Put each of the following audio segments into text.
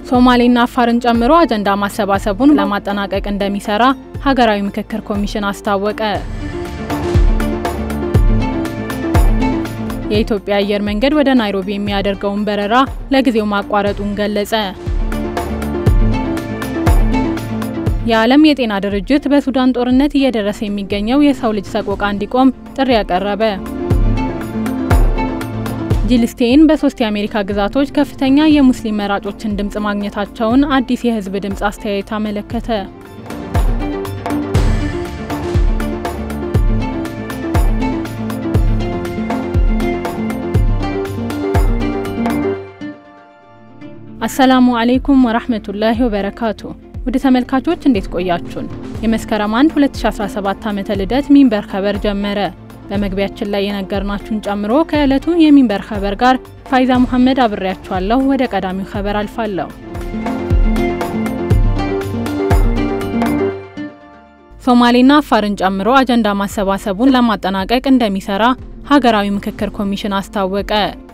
ሶማሌና አፋርን ጨምሮ አጀንዳ ማሰባሰቡን ለማጠናቀቅ እንደሚሰራ ሀገራዊ ምክክር ኮሚሽን አስታወቀ። የኢትዮጵያ አየር መንገድ ወደ ናይሮቢ የሚያደርገውን በረራ ለጊዜው ማቋረጡን ገለጸ። የዓለም የጤና ድርጅት በሱዳን ጦርነት እየደረሰ የሚገኘው የሰው ልጅ ሰቆቃ እንዲቆም ጥሪ ያቀረበ። ጂል ስቴይን በ3 የአሜሪካ ግዛቶች ከፍተኛ የሙስሊም መራጮችን ድምጽ ማግኘታቸውን አዲስ የህዝብ ድምጽ አስተያየት አመለከተ። አሰላሙ አለይኩም ወራህመቱላሂ ወበረካቱ። ወደ ተመልካቾች እንዴት ቆያችሁን? የመስከረም 1 2017 ዓመተ ልደት ሚንበር ኸበር ጀመረ። በመግቢያችን ላይ የነገርናችሁን ጨምሮ ከዕለቱ የሚንበር ኸበር ጋር ፋይዛ መሐመድ አብሬያችኋለሁ። ወደ ቀዳሚው ኸበር አልፋለሁ። ሶማሌና አፋርን ጨምሮ አጀንዳ ማሰባሰቡን ለማጠናቀቅ እንደሚሰራ ሀገራዊ ምክክር ኮሚሽን አስታወቀ።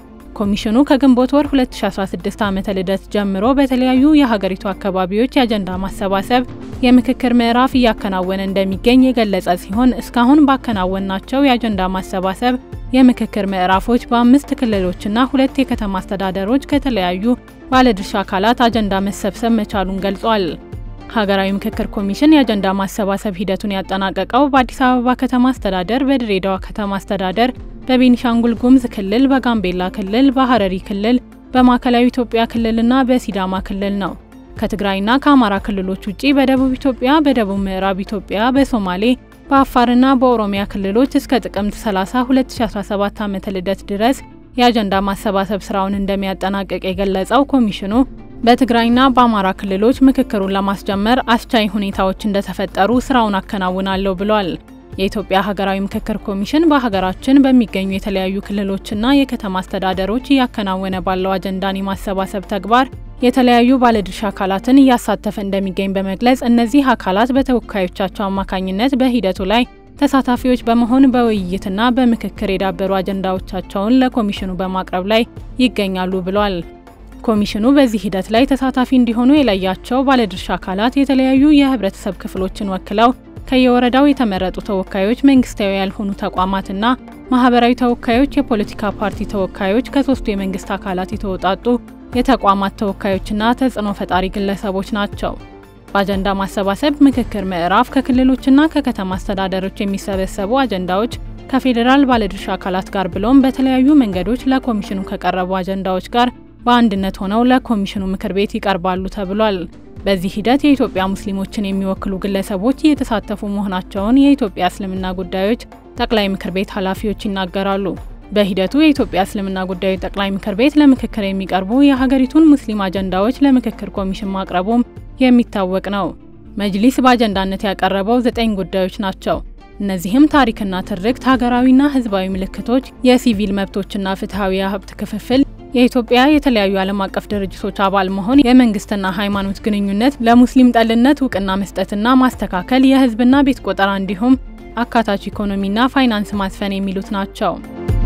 ኮሚሽኑ ከግንቦት ወር 2016 ዓመተ ልደት ጀምሮ በተለያዩ የሀገሪቱ አካባቢዎች የአጀንዳ ማሰባሰብ የምክክር ምዕራፍ እያከናወነ እንደሚገኝ የገለጸ ሲሆን እስካሁን ባከናወናቸው የአጀንዳ ማሰባሰብ የምክክር ምዕራፎች በ5 ክልሎችና 2 የከተማ አስተዳደሮች ከተለያዩ ባለድርሻ አካላት አጀንዳ መሰብሰብ መቻሉን ገልጿል። ሀገራዊ ምክክር ኮሚሽን የአጀንዳ ማሰባሰብ ሂደቱን ያጠናቀቀው በአዲስ አበባ ከተማ አስተዳደር፣ በድሬዳዋ ከተማ አስተዳደር፣ በቤኒሻንጉል ጉሙዝ ክልል፣ በጋምቤላ ክልል፣ በሐረሪ ክልል፣ በማዕከላዊ ኢትዮጵያ ክልልና በሲዳማ ክልል ነው። ከትግራይና ከአማራ ክልሎች ውጪ በደቡብ ኢትዮጵያ፣ በደቡብ ምዕራብ ኢትዮጵያ፣ በሶማሌ፣ በአፋርና በኦሮሚያ ክልሎች እስከ ጥቅምት 30 2017 ዓመተ ልደት ድረስ የአጀንዳ ማሰባሰብ ስራውን እንደሚያጠናቅቅ የገለጸው ኮሚሽኑ በትግራይና በአማራ ክልሎች ምክክሩን ለማስጀመር አስቻይ ሁኔታዎች እንደተፈጠሩ ስራውን አከናውናለሁ ብሏል። የኢትዮጵያ ሀገራዊ ምክክር ኮሚሽን በሀገራችን በሚገኙ የተለያዩ ክልሎችና የከተማ አስተዳደሮች እያከናወነ ባለው አጀንዳን የማሰባሰብ ተግባር የተለያዩ ባለድርሻ አካላትን እያሳተፈ እንደሚገኝ በመግለጽ እነዚህ አካላት በተወካዮቻቸው አማካኝነት በሂደቱ ላይ ተሳታፊዎች በመሆን በውይይትና በምክክር የዳበሩ አጀንዳዎቻቸውን ለኮሚሽኑ በማቅረብ ላይ ይገኛሉ ብሏል። ኮሚሽኑ በዚህ ሂደት ላይ ተሳታፊ እንዲሆኑ የለያቸው ባለድርሻ አካላት የተለያዩ የህብረተሰብ ክፍሎችን ወክለው ከየወረዳው የተመረጡ ተወካዮች፣ መንግስታዊ ያልሆኑ ተቋማትና ማህበራዊ ተወካዮች፣ የፖለቲካ ፓርቲ ተወካዮች፣ ከ3ቱ የመንግስት አካላት የተወጣጡ የተቋማት ተወካዮችና ተጽዕኖ ፈጣሪ ግለሰቦች ናቸው። በአጀንዳ ማሰባሰብ ምክክር ምዕራፍ ከክልሎችና ከከተማ አስተዳደሮች የሚሰበሰቡ አጀንዳዎች ከፌዴራል ባለድርሻ አካላት ጋር ብሎም በተለያዩ መንገዶች ለኮሚሽኑ ከቀረቡ አጀንዳዎች ጋር በአንድነት ሆነው ለኮሚሽኑ ምክር ቤት ይቀርባሉ ተብሏል። በዚህ ሂደት የኢትዮጵያ ሙስሊሞችን የሚወክሉ ግለሰቦች እየተሳተፉ መሆናቸውን የኢትዮጵያ እስልምና ጉዳዮች ጠቅላይ ምክር ቤት ኃላፊዎች ይናገራሉ። በሂደቱ የኢትዮጵያ እስልምና ጉዳዮች ጠቅላይ ምክር ቤት ለምክክር የሚቀርቡ የሀገሪቱን ሙስሊም አጀንዳዎች ለምክክር ኮሚሽን ማቅረቡም የሚታወቅ ነው። መጅሊስ በአጀንዳነት ያቀረበው 9 ጉዳዮች ናቸው። እነዚህም ታሪክና ትርክት፣ ሀገራዊና ህዝባዊ ምልክቶች፣ የሲቪል መብቶችና ፍትሃዊ ሀብት ክፍፍል፣ የኢትዮጵያ የተለያዩ ዓለም አቀፍ ድርጅቶች አባል መሆን፣ የመንግስትና ሃይማኖት ግንኙነት፣ ለሙስሊም ጠልነት እውቅና መስጠትና ማስተካከል፣ የህዝብና ቤት ቆጠራ እንዲሁም አካታች ኢኮኖሚና ፋይናንስ ማስፈን የሚሉት ናቸው።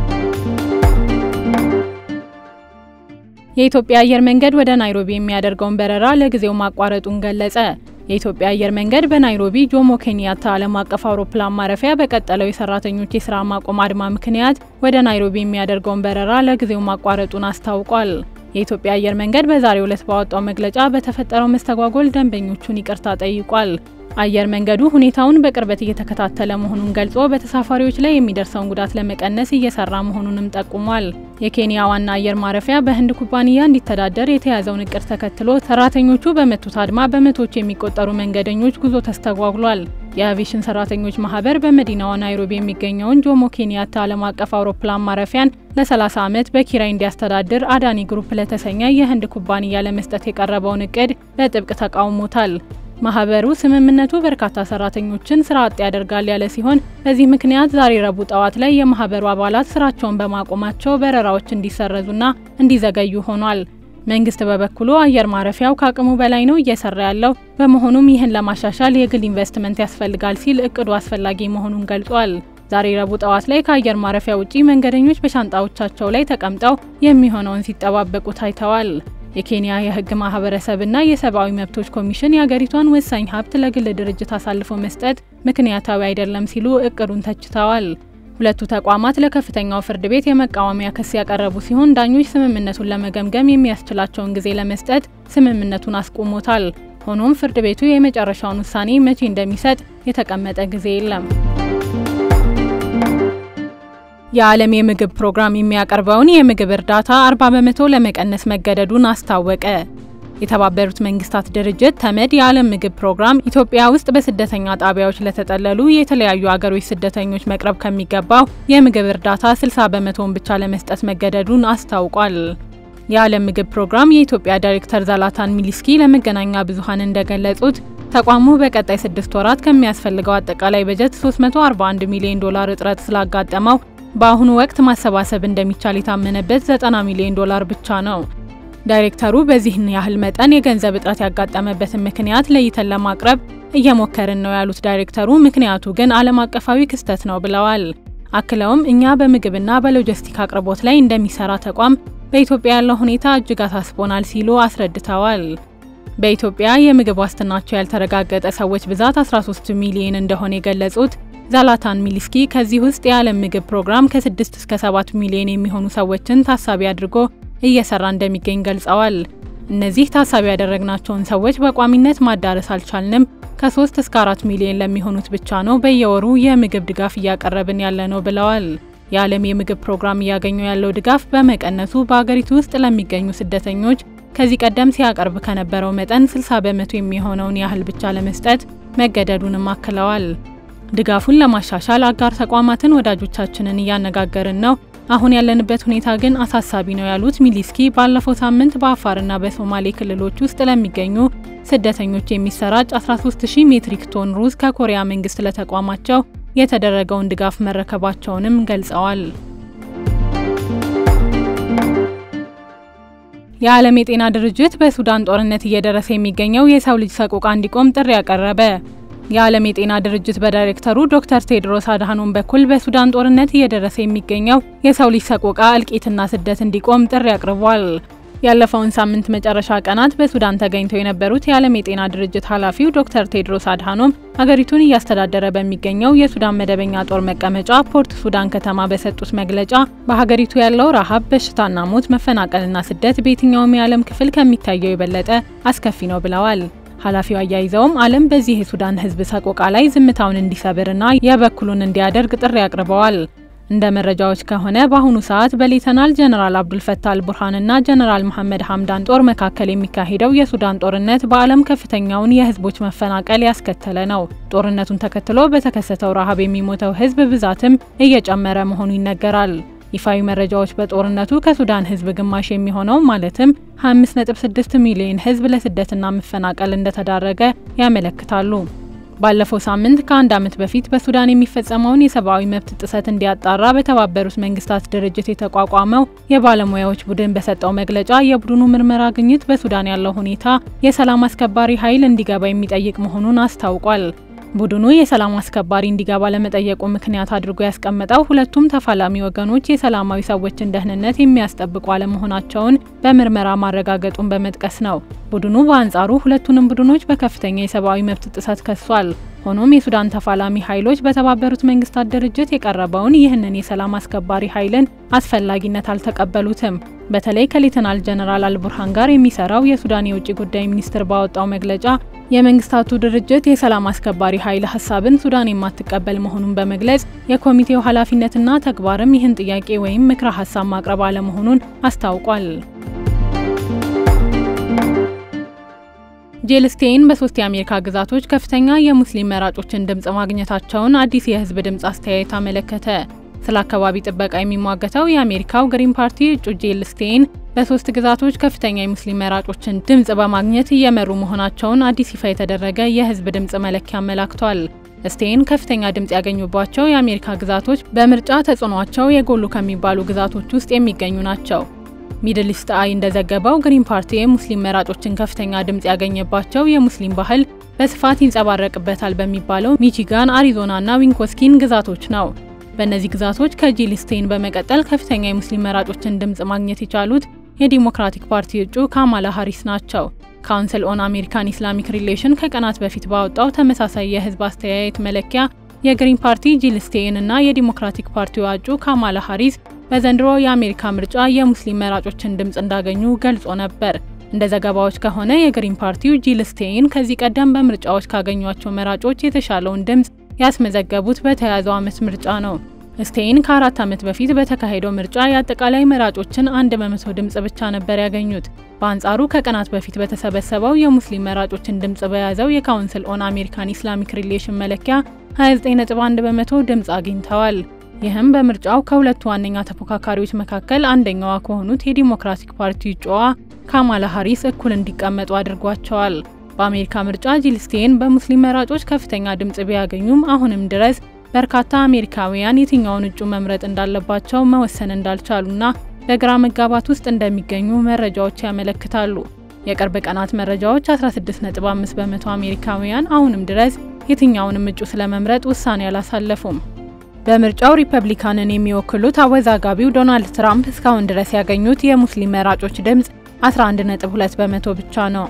የኢትዮጵያ አየር መንገድ ወደ ናይሮቢ የሚያደርገውን በረራ ለጊዜው ማቋረጡን ገለጸ። የኢትዮጵያ አየር መንገድ በናይሮቢ ጆሞ ኬንያታ ዓለም አቀፍ አውሮፕላን ማረፊያ በቀጠለው የሰራተኞች የሥራ ማቆም አድማ ምክንያት ወደ ናይሮቢ የሚያደርገውን በረራ ለጊዜው ማቋረጡን አስታውቋል። የኢትዮጵያ አየር መንገድ በዛሬው ዕለት ባወጣው መግለጫ በተፈጠረው መስተጓጎል ደንበኞቹን ይቅርታ ጠይቋል። አየር መንገዱ ሁኔታውን በቅርበት እየተከታተለ መሆኑን ገልጾ በተሳፋሪዎች ላይ የሚደርሰውን ጉዳት ለመቀነስ እየሰራ መሆኑንም ጠቁሟል። የኬንያ ዋና አየር ማረፊያ በህንድ ኩባንያ እንዲተዳደር የተያዘውን እቅድ ተከትሎ ሰራተኞቹ በመቱት አድማ በመቶዎች የሚቆጠሩ መንገደኞች ጉዞ ተስተጓጉሏል። የአቪዬሽን ሰራተኞች ማህበር በመዲናዋ ናይሮቢ የሚገኘውን ጆሞ ኬንያታ ዓለም አቀፍ አውሮፕላን ማረፊያን ለ30 ዓመት በኪራይ እንዲያስተዳድር አዳኒ ግሩፕ ለተሰኘ የህንድ ኩባንያ ለመስጠት የቀረበውን እቅድ በጥብቅ ተቃውሞታል። ማህበሩ ስምምነቱ በርካታ ሰራተኞችን ስራ አጥ ያደርጋል ያለ ሲሆን በዚህ ምክንያት ዛሬ ረቡዕ ጠዋት ላይ የማህበሩ አባላት ስራቸውን በማቆማቸው በረራዎች እንዲሰረዙና እንዲዘገዩ ሆኗል። መንግስት በበኩሉ አየር ማረፊያው ከአቅሙ በላይ ነው እየሰራ ያለው፣ በመሆኑም ይህን ለማሻሻል የግል ኢንቨስትመንት ያስፈልጋል ሲል እቅዱ አስፈላጊ መሆኑን ገልጿል። ዛሬ ረቡዕ ጠዋት ላይ ከአየር ማረፊያ ውጪ መንገደኞች በሻንጣዎቻቸው ላይ ተቀምጠው የሚሆነውን ሲጠባበቁ ታይተዋል። የኬንያ የህግ ማህበረሰብና የሰብአዊ መብቶች ኮሚሽን የሀገሪቷን ወሳኝ ሀብት ለግል ድርጅት አሳልፎ መስጠት ምክንያታዊ አይደለም ሲሉ እቅዱን ተችተዋል። ሁለቱ ተቋማት ለከፍተኛው ፍርድ ቤት የመቃወሚያ ክስ ያቀረቡ ሲሆን ዳኞች ስምምነቱን ለመገምገም የሚያስችላቸውን ጊዜ ለመስጠት ስምምነቱን አስቆሞታል። ሆኖም ፍርድ ቤቱ የመጨረሻውን ውሳኔ መቼ እንደሚሰጥ የተቀመጠ ጊዜ የለም። የዓለም የምግብ ፕሮግራም የሚያቀርበውን የምግብ እርዳታ 40% ለመቀነስ መገደዱን አስታወቀ። የተባበሩት መንግስታት ድርጅት ተመድ የዓለም ምግብ ፕሮግራም ኢትዮጵያ ውስጥ በስደተኛ ጣቢያዎች ለተጠለሉ የተለያዩ አገሮች ስደተኞች መቅረብ ከሚገባው የምግብ እርዳታ 60%ን ብቻ ለመስጠት መገደዱን አስታውቋል። የዓለም ምግብ ፕሮግራም የኢትዮጵያ ዳይሬክተር ዛላታን ሚሊስኪ ለመገናኛ ብዙሃን እንደገለጹት ተቋሙ በቀጣይ 6 ወራት ከሚያስፈልገው አጠቃላይ በጀት $341 ሚሊዮን እጥረት ስላጋጠመው በአሁኑ ወቅት ማሰባሰብ እንደሚቻል የታመነበት $90 ሚሊዮን ብቻ ነው። ዳይሬክተሩ በዚህን ያህል መጠን የገንዘብ እጥረት ያጋጠመበትን ምክንያት ለይተን ለማቅረብ እየሞከርን ነው ያሉት ዳይሬክተሩ ምክንያቱ ግን ዓለም አቀፋዊ ክስተት ነው ብለዋል። አክለውም እኛ በምግብና በሎጂስቲክ አቅርቦት ላይ እንደሚሰራ ተቋም በኢትዮጵያ ያለው ሁኔታ እጅግ አሳስቦናል ሲሉ አስረድተዋል። በኢትዮጵያ የምግብ ዋስትናቸው ያልተረጋገጠ ሰዎች ብዛት 13 ሚሊዮን እንደሆነ የገለጹት ዛላታን ሚሊስኪ ከዚህ ውስጥ የዓለም ምግብ ፕሮግራም ከ6 እስከ 7 ሚሊዮን የሚሆኑ ሰዎችን ታሳቢ አድርጎ እየሰራ እንደሚገኝ ገልጸዋል። እነዚህ ታሳቢ ያደረግናቸውን ሰዎች በቋሚነት ማዳረስ አልቻልንም። ከ3 እስከ 4 ሚሊዮን ለሚሆኑት ብቻ ነው በየወሩ የምግብ ድጋፍ እያቀረብን ያለነው ብለዋል። የዓለም የምግብ ፕሮግራም እያገኘ ያለው ድጋፍ በመቀነሱ በአገሪቱ ውስጥ ለሚገኙ ስደተኞች ከዚህ ቀደም ሲያቀርብ ከነበረው መጠን 60% የሚሆነውን ያህል ብቻ ለመስጠት መገደዱንም አክለዋል። ድጋፉን ለማሻሻል አጋር ተቋማትን ወዳጆቻችንን እያነጋገርን ነው። አሁን ያለንበት ሁኔታ ግን አሳሳቢ ነው ያሉት ሚሊስኪ ባለፈው ሳምንት በአፋርና በሶማሌ ክልሎች ውስጥ ለሚገኙ ስደተኞች የሚሰራጭ 13000 ሜትሪክ ቶን ሩዝ ከኮሪያ መንግስት ለተቋማቸው የተደረገውን ድጋፍ መረከባቸውንም ገልጸዋል። የዓለም የጤና ድርጅት በሱዳን ጦርነት እየደረሰ የሚገኘው የሰው ልጅ ሰቆቃ እንዲቆም ጥሪ ያቀረበ። የዓለም የጤና ድርጅት በዳይሬክተሩ ዶክተር ቴድሮስ አድሃኖም በኩል በሱዳን ጦርነት እየደረሰ የሚገኘው የሰው ልጅ ሰቆቃ እልቂትና ስደት እንዲቆም ጥሪ አቅርቧል። ያለፈውን ሳምንት መጨረሻ ቀናት በሱዳን ተገኝተው የነበሩት የዓለም የጤና ድርጅት ኃላፊው ዶክተር ቴድሮስ አድሃኖም ሀገሪቱን እያስተዳደረ በሚገኘው የሱዳን መደበኛ ጦር መቀመጫ ፖርት ሱዳን ከተማ በሰጡት መግለጫ በሀገሪቱ ያለው ረሃብ፣ በሽታና ሞት፣ መፈናቀልና ስደት በየትኛውም የዓለም ክፍል ከሚታየው የበለጠ አስከፊ ነው ብለዋል። ኃላፊው አያይዘውም ዓለም በዚህ የሱዳን ሕዝብ ሰቆቃ ላይ ዝምታውን እንዲሰብርና የበኩሉን እንዲያደርግ ጥሪ አቅርበዋል። እንደ መረጃዎች ከሆነ በአሁኑ ሰዓት በሌተናል ጀነራል አብዱል ፈታህ አልቡርሃንና ጀነራል መሐመድ ሐምዳን ጦር መካከል የሚካሄደው የሱዳን ጦርነት በዓለም ከፍተኛውን የህዝቦች መፈናቀል ያስከተለ ነው። ጦርነቱን ተከትሎ በተከሰተው ረሃብ የሚሞተው ህዝብ ብዛትም እየጨመረ መሆኑ ይነገራል። ይፋዊ መረጃዎች በጦርነቱ ከሱዳን ህዝብ ግማሽ የሚሆነው ማለትም 5.6 ሚሊዮን ህዝብ ለስደትና መፈናቀል እንደተዳረገ ያመለክታሉ። ባለፈው ሳምንት ከአንድ ዓመት በፊት በሱዳን የሚፈጸመውን የሰብአዊ መብት ጥሰት እንዲያጣራ በተባበሩት መንግስታት ድርጅት የተቋቋመው የባለሙያዎች ቡድን በሰጠው መግለጫ የቡድኑ ምርመራ ግኝት በሱዳን ያለው ሁኔታ የሰላም አስከባሪ ኃይል እንዲገባ የሚጠይቅ መሆኑን አስታውቋል። ቡድኑ የሰላም አስከባሪ እንዲገባ ለመጠየቁ ምክንያት አድርጎ ያስቀመጠው ሁለቱም ተፋላሚ ወገኖች የሰላማዊ ሰዎችን ደህንነት የሚያስጠብቁ አለመሆናቸውን በምርመራ ማረጋገጡን በመጥቀስ ነው። ቡድኑ በአንጻሩ ሁለቱንም ቡድኖች በከፍተኛ የሰብአዊ መብት ጥሰት ከሷል። ሆኖም የሱዳን ተፋላሚ ኃይሎች በተባበሩት መንግስታት ድርጅት የቀረበውን ይህንን የሰላም አስከባሪ ኃይልን አስፈላጊነት አልተቀበሉትም። በተለይ ከሌተናል ጀነራል አልቡርሃን ጋር የሚሰራው የሱዳን የውጭ ጉዳይ ሚኒስትር ባወጣው መግለጫ የመንግስታቱ ድርጅት የሰላም አስከባሪ ኃይል ሐሳብን ሱዳን የማትቀበል መሆኑን በመግለጽ የኮሚቴው ኃላፊነትና ተግባርም ይህን ጥያቄ ወይም ምክረ ሐሳብ ማቅረብ አለመሆኑን አስታውቋል። ጂል ስቴይን በ3 የአሜሪካ ግዛቶች ከፍተኛ የሙስሊም መራጮችን ድምጽ ማግኘታቸውን አዲስ የህዝብ ድምጽ አስተያየት አመለከተ። ስለ አካባቢ ጥበቃ የሚሟገተው የአሜሪካው ግሪን ፓርቲ እጩ ጂል ስቴይን በ3 ግዛቶች ከፍተኛ የሙስሊም መራጮችን ድምጽ በማግኘት እየመሩ መሆናቸውን አዲስ ይፋ የተደረገ የህዝብ ድምጽ መለኪያ አመላክቷል። ስቴይን ከፍተኛ ድምጽ ያገኙባቸው የአሜሪካ ግዛቶች በምርጫ ተጽዕኖአቸው የጎሉ ከሚባሉ ግዛቶች ውስጥ የሚገኙ ናቸው። ሚድል ኢስት አይ እንደዘገበው ግሪን ፓርቲ የሙስሊም መራጮችን ከፍተኛ ድምጽ ያገኘባቸው የሙስሊም ባህል በስፋት ይንጸባረቅበታል በሚባለው ሚቺጋን፣ አሪዞና እና ዊስኮንሲን ግዛቶች ነው። በእነዚህ ግዛቶች ከጂል ስቴይን በመቀጠል ከፍተኛ የሙስሊም መራጮችን ድምጽ ማግኘት የቻሉት የዲሞክራቲክ ፓርቲ እጩ ካማላ ሃሪስ ናቸው። ካውንስል ኦን አሜሪካን ኢስላሚክ ሪሌሽን ከቀናት በፊት ባወጣው ተመሳሳይ የህዝብ አስተያየት መለኪያ የግሪን ፓርቲ ጂል ስቴይን እና የዲሞክራቲክ ፓርቲው እጩ ካማላ ሃሪስ በዘንድሮ የአሜሪካ ምርጫ የሙስሊም መራጮችን ድምጽ እንዳገኙ ገልጾ ነበር። እንደ ዘገባዎች ከሆነ የግሪን ፓርቲው ጂል ስቴይን ከዚህ ቀደም በምርጫዎች ካገኟቸው መራጮች የተሻለውን ድምጽ ያስመዘገቡት በተያዘው ዓመት ምርጫ ነው። ስቴይን ከ4 ዓመት በፊት በተካሄደው ምርጫ የአጠቃላይ መራጮችን 1% ድምጽ ብቻ ነበር ያገኙት። በአንጻሩ ከቀናት በፊት በተሰበሰበው የሙስሊም መራጮችን ድምጽ በያዘው የካውንስል ኦን አሜሪካን ኢስላሚክ ሪሌሽን መለኪያ 29.1% ድምጽ አግኝተዋል። ይህም በምርጫው ከሁለቱ ዋነኛ ተፎካካሪዎች መካከል አንደኛዋ ከሆኑት የዲሞክራቲክ ፓርቲ እጩዋ ካማላ ሃሪስ እኩል እንዲቀመጡ አድርጓቸዋል። በአሜሪካ ምርጫ ጂል ስቴይን በሙስሊም መራጮች ከፍተኛ ድምጽ ቢያገኙም አሁንም ድረስ በርካታ አሜሪካውያን የትኛውን እጩ መምረጥ እንዳለባቸው መወሰን እንዳልቻሉና በግራ መጋባት ውስጥ እንደሚገኙ መረጃዎች ያመለክታሉ። የቅርብ ቀናት መረጃዎች 16.5% አሜሪካውያን አሁንም ድረስ የትኛውንም እጩ ስለመምረጥ ውሳኔ አላሳለፉም። በምርጫው ሪፐብሊካንን የሚወክሉት አወዛጋቢው ዶናልድ ትራምፕ እስካሁን ድረስ ያገኙት የሙስሊም መራጮች ድምጽ 11.2% ብቻ ነው።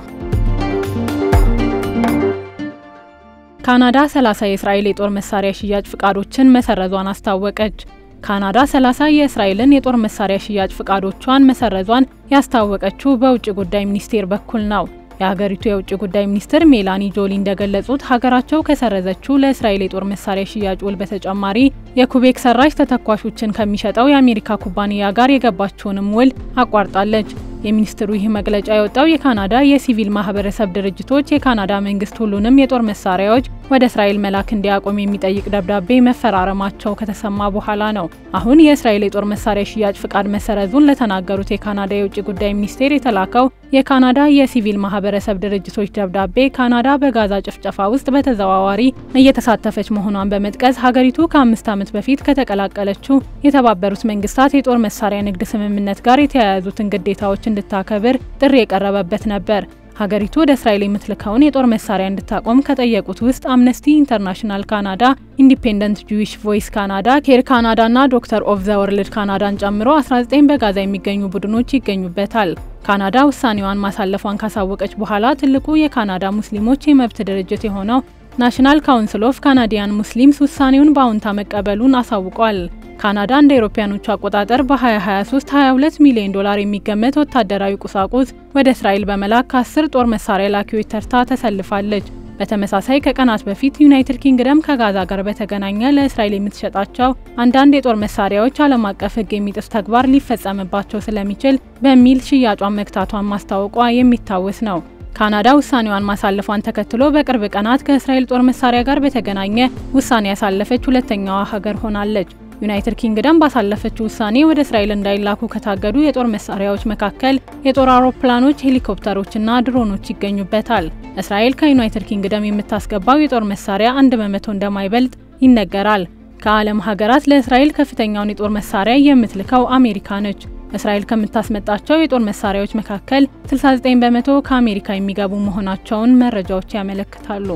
ካናዳ 30 የእስራኤል የጦር መሳሪያ ሽያጭ ፍቃዶችን መሰረዟን አስታወቀች። ካናዳ 30 የእስራኤልን የጦር መሳሪያ ሽያጭ ፍቃዶቿን መሰረዟን ያስታወቀችው በውጭ ጉዳይ ሚኒስቴር በኩል ነው። የሀገሪቱ የውጭ ጉዳይ ሚኒስትር ሜላኒ ጆሊ እንደገለጹት ሀገራቸው ከሰረዘችው ለእስራኤል የጦር መሳሪያ ሽያጭ ውል በተጨማሪ የኩቤክ ሰራሽ ተተኳሾችን ከሚሸጠው የአሜሪካ ኩባንያ ጋር የገባችውንም ውል አቋርጣለች። የሚኒስትሩ ይህ መግለጫ የወጣው የካናዳ የሲቪል ማህበረሰብ ድርጅቶች የካናዳ መንግስት ሁሉንም የጦር መሳሪያዎች ወደ እስራኤል መላክ እንዲያቆም የሚጠይቅ ደብዳቤ መፈራረማቸው ከተሰማ በኋላ ነው። አሁን የእስራኤል የጦር መሳሪያ ሽያጭ ፍቃድ መሰረዙን ለተናገሩት የካናዳ የውጭ ጉዳይ ሚኒስቴር የተላከው የካናዳ የሲቪል ማህበረሰብ ድርጅቶች ደብዳቤ ካናዳ በጋዛ ጭፍጨፋ ውስጥ በተዘዋዋሪ እየተሳተፈች መሆኗን በመጥቀስ ሀገሪቱ ከ5 ዓመት በፊት ከተቀላቀለችው የተባበሩት መንግስታት የጦር መሳሪያ ንግድ ስምምነት ጋር የተያያዙትን ግዴታዎች እንድታከብር ጥሪ የቀረበበት ነበር። ሀገሪቱ ወደ እስራኤል የምትልከውን የጦር መሳሪያ እንድታቆም ከጠየቁት ውስጥ አምነስቲ ኢንተርናሽናል ካናዳ፣ ኢንዲፔንደንት ጁዊሽ ቮይስ ካናዳ፣ ኬር ካናዳ እና ዶክተር ኦፍ ዘ ወርልድ ካናዳን ጨምሮ 19 በጋዛ የሚገኙ ቡድኖች ይገኙበታል። ካናዳ ውሳኔዋን ማሳለፏን ካሳወቀች በኋላ ትልቁ የካናዳ ሙስሊሞች የመብት ድርጅት የሆነው ናሽናል ካውንስል ኦፍ ካናዲያን ሙስሊምስ ውሳኔውን በአዎንታ መቀበሉን አሳውቋል። ካናዳ እንደ አውሮፓውያኖቹ አቆጣጠር በ2023 $22 ሚሊዮን የሚገመት ወታደራዊ ቁሳቁስ ወደ እስራኤል በመላክ ከ10 ጦር መሳሪያ ላኪዎች ተርታ ተሰልፋለች። በተመሳሳይ ከቀናት በፊት ዩናይትድ ኪንግደም ከጋዛ ጋር በተገናኘ ለእስራኤል የምትሸጣቸው አንዳንድ የጦር መሳሪያዎች ዓለም አቀፍ ሕግ የሚጥስ ተግባር ሊፈጸምባቸው ስለሚችል በሚል ሽያጯን መግታቷን ማስታወቋ የሚታወስ ነው። ካናዳ ውሳኔዋን ማሳለፏን ተከትሎ በቅርብ ቀናት ከእስራኤል ጦር መሳሪያ ጋር በተገናኘ ውሳኔ ያሳለፈች ሁለተኛዋ ሀገር ሆናለች። ዩናይትድ ኪንግደም ባሳለፈችው ውሳኔ ወደ እስራኤል እንዳይላኩ ከታገዱ የጦር መሳሪያዎች መካከል የጦር አውሮፕላኖች፣ ሄሊኮፕተሮችና ድሮኖች ይገኙበታል። እስራኤል ከዩናይትድ ኪንግደም የምታስገባው የጦር መሳሪያ 1% እንደማይበልጥ ይነገራል። ከዓለም ሀገራት ለእስራኤል ከፍተኛውን የጦር መሳሪያ የምትልከው አሜሪካ ነች። እስራኤል ከምታስመጣቸው የጦር መሳሪያዎች መካከል 69% ከአሜሪካ የሚገቡ መሆናቸውን መረጃዎች ያመለክታሉ።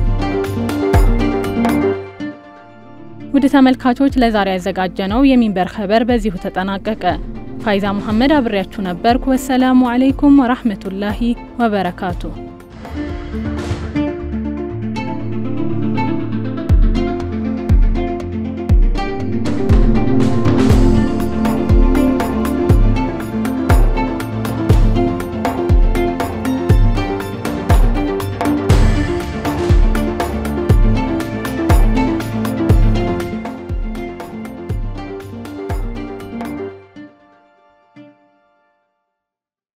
ውድ ተመልካቾች ለዛሬ ያዘጋጀነው የሚንበር ኸበር በዚሁ ተጠናቀቀ። ፋይዛ መሐመድ አብሬያችሁ ነበርኩ። ወሰላሙ አለይኩም ወራህመቱላሂ ወበረካቱ።